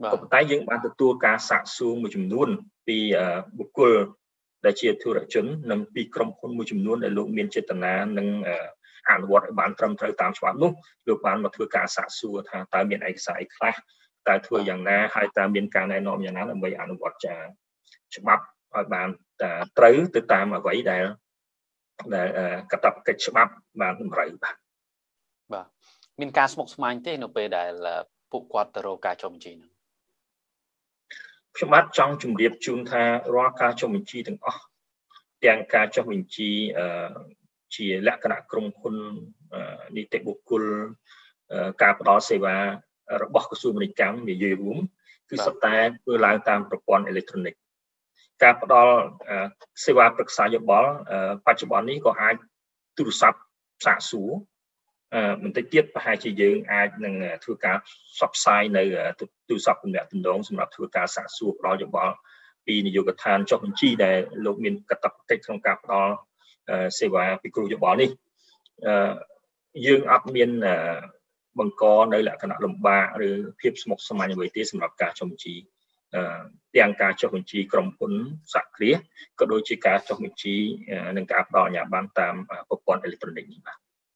ก็แต่ยังបានទទួលការសាកសួរមួយចំនួនពីបុគ្គលដែលជាធុរជននិងពីក្រុមហ៊ុនមួយចំនួនដែលលោកមានចេតនានឹងអនុវត្តឲ្យបានត្រឹមត្រូវតាមច្បាប់នោះលោកបានមកធ្វើការសាកសួរថាតើមានឯកសារអីខ្លះតើធ្វើយ៉ាងណាហើយតើមានការណែនាំយ៉ាងណាដើម្បីអនុវត្តច្បាប់ឲ្យបានត្រូវទៅតាមអ្វីដែលកាតព្វកិច្ចច្បាប់បានតម្រូវបាទមានការស្មុគស្មាញទេនៅពេលដែលពួកគាត់ទៅរកការចុះបញ្ជីហ្នឹងខ្ញុំបាទចង់ជម្រាបជូនថារាល់ការចុះបញ្ជីទាំងអស់ទាំងការចុះបញ្ជីជាលក្ខណៈក្រុមហ៊ុននីតិបុគ្គលការផ្ដល់សេវារបស់ក្រសួងពាណិជ្ជកម្មនិយាយរួមគឺសុទ្ធតែធ្វើឡើងតាមប្រព័ន្ធអេឡិចត្រូនិកការផ្ដល់សេវាប្រឹក្សាយោបល់បច្ចុប្បន្ននេះក៏អាចទូរស័ព្ទសាកសួរបន្តិចទៀតប្រហែលជាយើងអាចនឹងធ្វើការផ្សព្វផ្សាយនៅទូរស័ព្ទទំនាក់ទំនងសម្រាប់ធ្វើការសាកសួរផ្ដល់យោបល់ពីនាយកដ្ឋានចុះបញ្ជីដែលលោកមានកាតព្វកិច្ចក្នុងការផ្ដល់សេវាពិគ្រោះយោបល់នេះយើងអត់មានបង្កនៅលក្ខណៈលំបាកឬភាពស្មុគស្មាញអ្វីទេសម្រាប់ការចុះបញ្ជីទាំងការចុះបញ្ជីក្រុមហ៊ុនសហគ្រាសក៏ដូចជាការចុះបញ្ជីនិងការផ្ដល់អាជ្ញាប័ណ្ណតាមប្រព័ន្ធអេឡិចត្រូនិកនេះបាទ